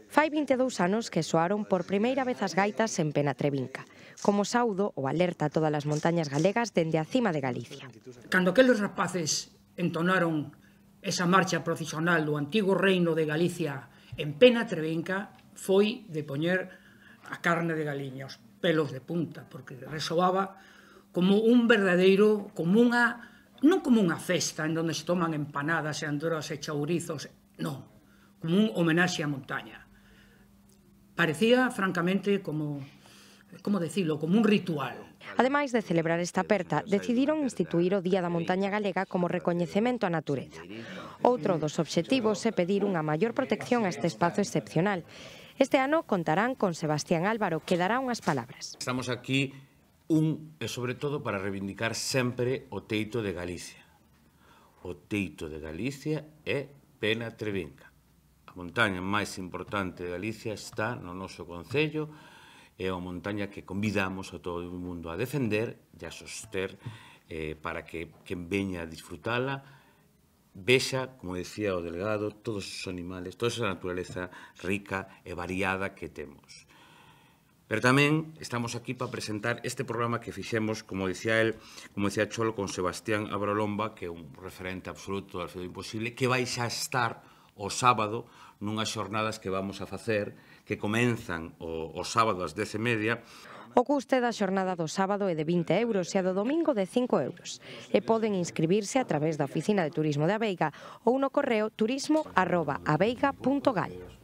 Fai 22 anos que soaron por primeira vez as gaitas en Penatrevinca, como saudo ou alerta a todas as montañas galegas dende a cima de Galicia. Cando aqueles rapaces entonaron esa marcha procesional do antigo reino de Galicia en Penatrevinca, foi de poñer a carne de galiña, os pelos de punta, porque resoaba como un verdadeiro, non como unha festa en donde se toman empanadas e andoras e chourizos, non, como un homenaxe á montaña. Parecía, francamente, como decirlo, como un ritual. Ademais de celebrar esta aperta, decidiron instituír o Día da Montaña Galega como recoñecemento á natureza. Outro dos obxectivos é pedir unha maior protección a este espazo excepcional. Este ano contarán con Sebastián Álvaro, que dará unhas palabras. Estamos aquí e sobre todo para reivindicar sempre o teito de Galicia. O teito de Galicia é Penatrevinca. A montaña máis importante de Galicia está no noso concello, é unha montaña que convidamos a todo o mundo a defender e a soster para que quen veña a disfrutala vexa, como decía o delegado, todos os animales, toda esa naturaleza rica e variada que temos. Pero tamén estamos aquí para presentar este programa que fixemos, como dicía el, como dicía Cholo, con Sebastián Abrolomba, que é un referente absoluto do Alfredo Imposible, que vai xa estar o sábado nunhas xornadas que vamos a facer, que comenzan o sábado ás 10:30. O custe da xornada do sábado é de 20 euros e a do domingo de 5 euros. E poden inscribirse a través da Oficina de Turismo de Abeiga ou no correo turismo@abeiga.gal.